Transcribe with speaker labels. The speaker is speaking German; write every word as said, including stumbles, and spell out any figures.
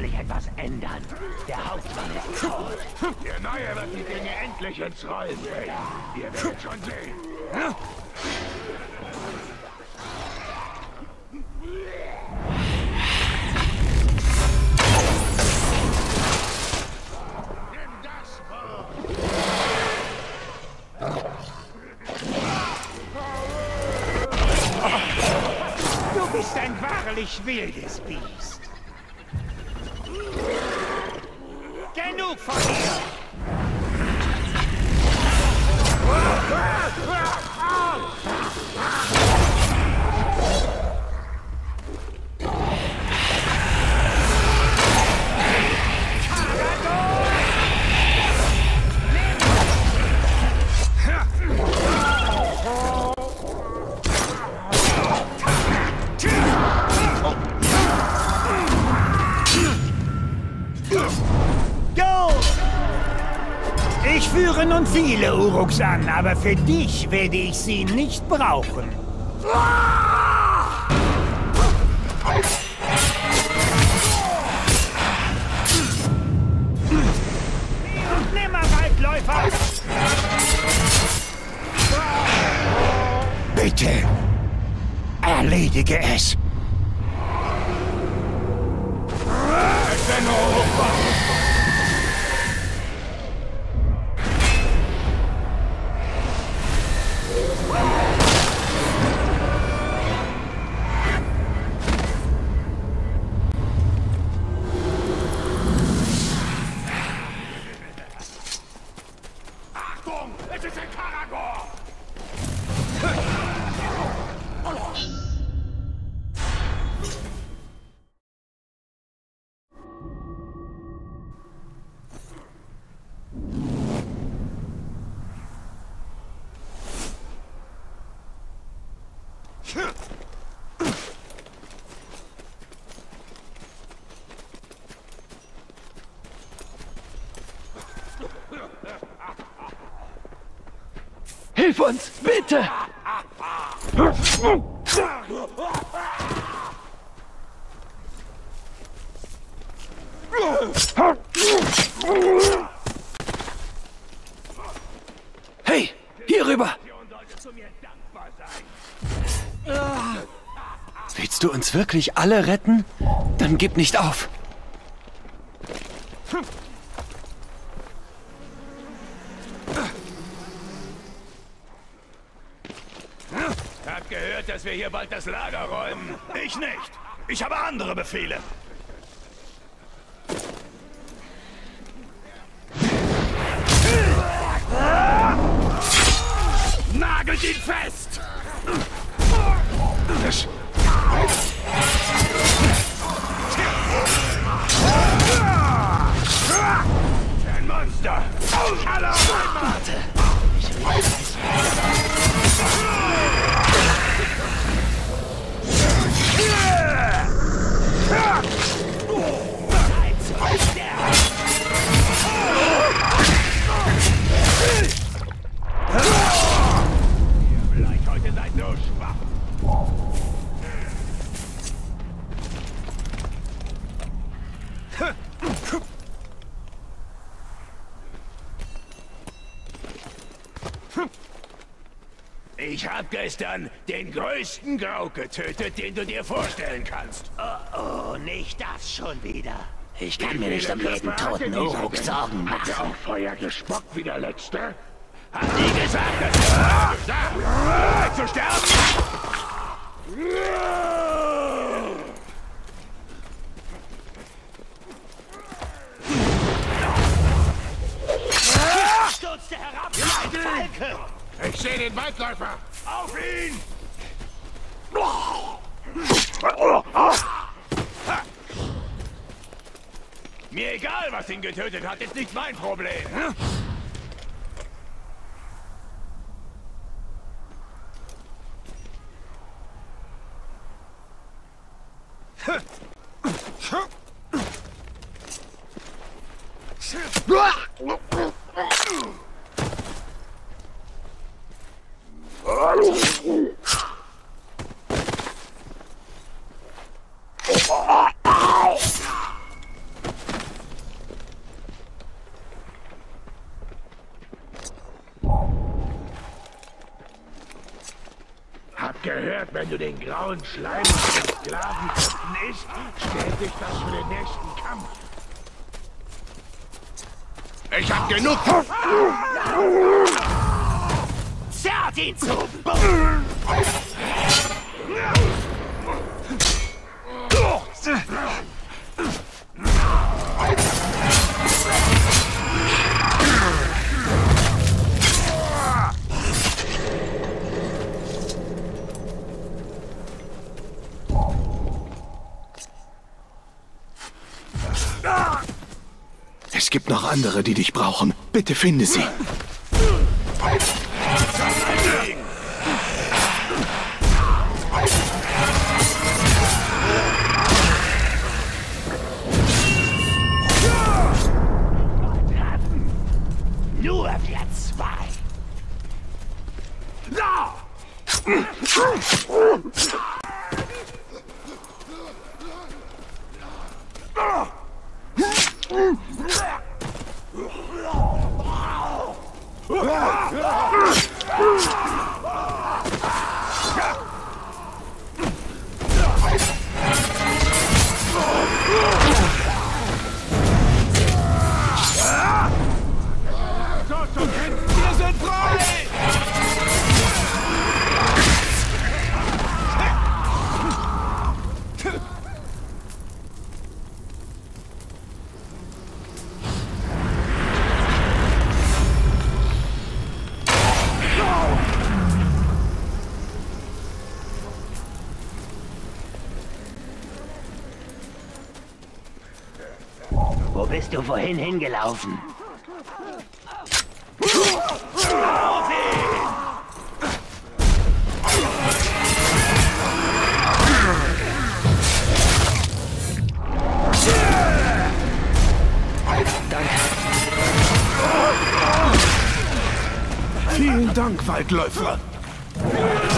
Speaker 1: endlich etwas ändern. Der Hauptmann ist tot.
Speaker 2: Der Neue wird die Dinge endlich ins Rollen bringen. Ihr werdet schon sehen.
Speaker 1: Du bist ein wahrlich wildes Biest. Genug von dir! Ich führe nun viele Uruks an, aber für dich werde ich sie nicht brauchen. Und nimmer Waldläufer! Bitte, erledige es.
Speaker 2: Achtung! Es ist ein Karagor!
Speaker 3: Hilf uns, bitte! Hey, hier rüber! Willst du uns wirklich alle retten? Dann gib nicht auf!
Speaker 2: Hab gehört, dass wir hier bald das Lager räumen. Ich nicht. Ich habe andere Befehle. Nagelt ihn fest! Das ein Monster! Alle auf einmal! Ich weiß. Vielleicht heute seid so schwach. Ich hab gestern den größten Grau getötet, den du dir vorstellen kannst.
Speaker 1: Oh, oh, nicht das schon wieder.
Speaker 4: Ich kann mir nicht um jeden toten Uruk Sorgen
Speaker 2: Hat er
Speaker 4: machen.
Speaker 2: auch Feuer gespuckt wie der Letzte? Hat die gesagt, dass er gesagt bereit zu sterben?
Speaker 1: Stürzte herab, ein Falke!
Speaker 2: Ich sehe den Waldläufer! Auf ihn! Mir egal, was ihn getötet hat, ist nicht mein Problem. Wenn du den grauen Schleim aus den Sklavenköpfen isst, stellt dich das für den nächsten Kampf. Ich hab genug!
Speaker 4: Zerrt ihn zu!
Speaker 5: Es gibt noch andere, die dich brauchen. Bitte finde sie.
Speaker 4: Nur wir zwei.
Speaker 2: Wir sind frei!
Speaker 4: Wo bist du vorhin hingelaufen?
Speaker 5: Vielen Dank, Waldläufer.